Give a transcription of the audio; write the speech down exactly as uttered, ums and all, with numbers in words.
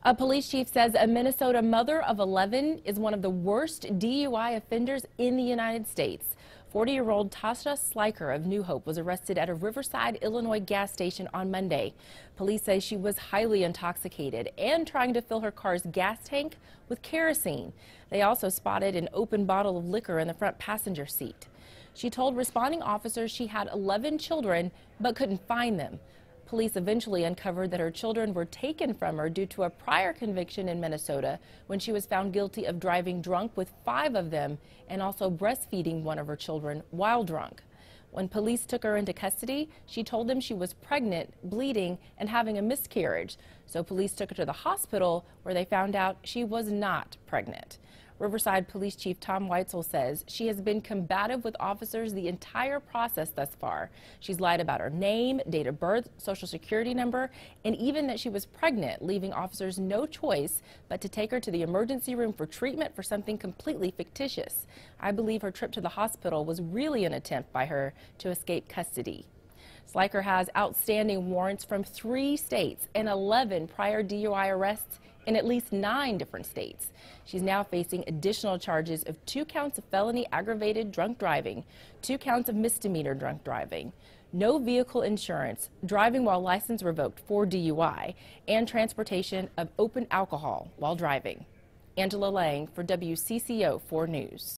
A police chief says a Minnesota mother of eleven is one of the worst D U I offenders in the United States. forty-year-old Tasha Sliker of New Hope was arrested at a Riverside, Illinois gas station on Monday. Police say she was highly intoxicated and trying to fill her car's gas tank with kerosene. They also spotted an open bottle of liquor in the front passenger seat. She told responding officers she had eleven children but couldn't find them. Police eventually uncovered that her children were taken from her due to a prior conviction in Minnesota when she was found guilty of driving drunk with five of them and also breastfeeding one of her children while drunk. When police took her into custody, she told them she was pregnant, bleeding, and having a miscarriage. So police took her to the hospital where they found out she was not pregnant. Riverside Police Chief Tom Weitzel says she has been combative with officers the entire process thus far. She's lied about her name, date of birth, social security number, and even that she was pregnant, leaving officers no choice but to take her to the emergency room for treatment for something completely fictitious. I believe her trip to the hospital was really an attempt by her to escape custody. Sliker has outstanding warrants from three states and eleven prior D U I arrests in at least nine different states. She's now facing additional charges of two counts of felony aggravated drunk driving, two counts of misdemeanor drunk driving, no vehicle insurance, driving while license revoked for D U I, and transportation of open alcohol while driving. Angela Lang for W C C O four News.